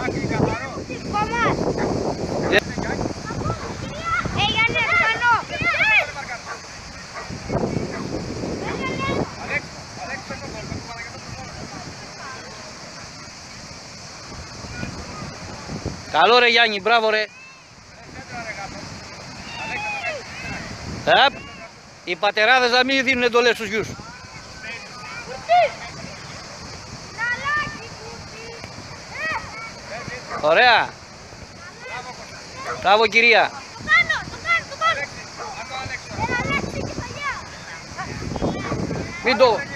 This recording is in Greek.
Καλό ρε Γιάννη, μπράβο ρε. Οι πατεράδες να μην δίνουν εντολές στους γιους. Ωραία. Μπράβο κυρία. Μην το...